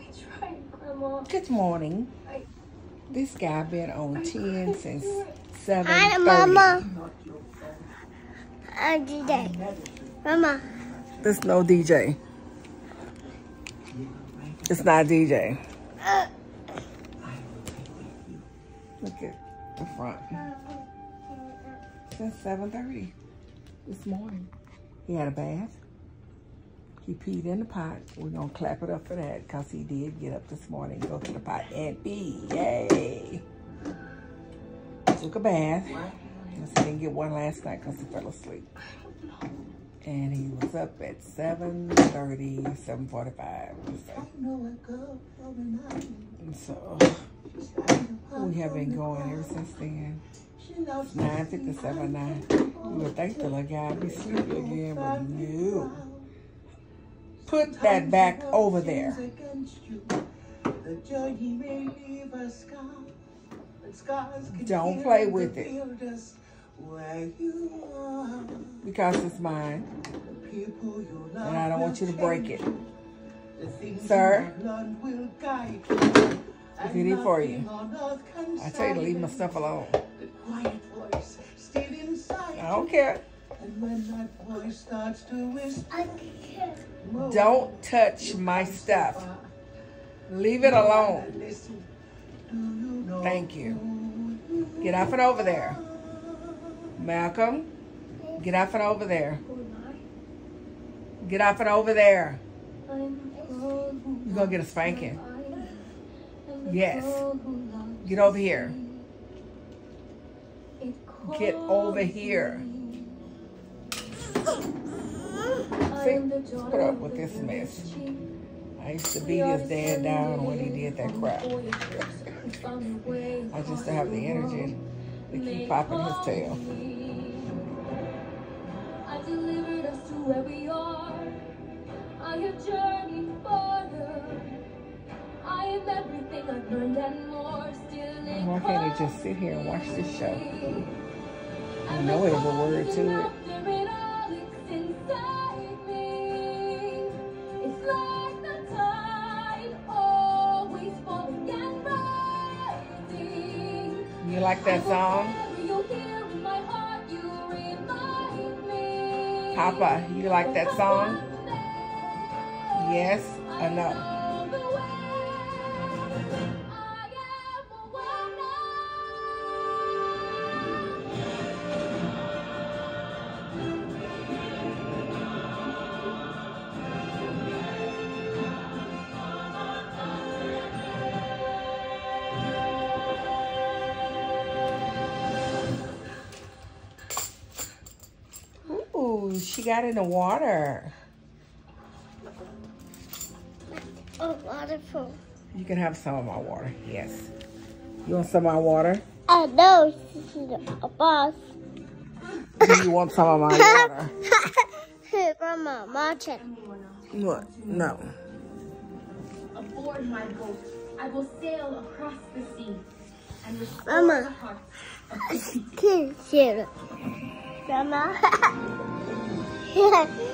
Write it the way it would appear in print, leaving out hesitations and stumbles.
Good morning. This guy been on 10 since 7:30. Hi, Mama. DJ. Mama. This no DJ. It's not DJ. Look at the front. Since 7:30 this morning. He had a bath. He peed in the pot. We're going to clap it up for that because he did get up this morning, go to the pot and pee. Yay. Took a bath. He didn't get one last night because he fell asleep. And he was up at 7:30, 7:45. And so we have been going ever since then. It's 9:57 now. You would think the little guy would be sleepy again, but no. Put that back over there. Don't play with it. Because it's mine. And I don't want you to break it. Sir? Look at it for you. I tell you to leave my stuff alone. I don't care. Don't touch my stuff. Leave it alone. Thank you. Get off and over there. Malcolm, get off and over there. Get off and over there. You're going to get a spanking. Yes. Get over here. Get over here. See, put up with this mess. I used to beat his dad down when he did that crap. I just don't have the energy to keep popping his tail. I delivered us to where we are. I have journeyed farther. I am everything I've learned and more. Still in why can't he just sit here and watch this show? I know every word to it. You like that song? Papa, you like that song? Yes or no? Ooh, she got in the water. Oh, waterfall. You can have some of my water, yes. You want some of my water? I know, she's a boss. Do you want some of my water? Grandma, watch it. What? No. Aboard my boat, I will sail across the sea and restore Mama. the hearts of Grandma.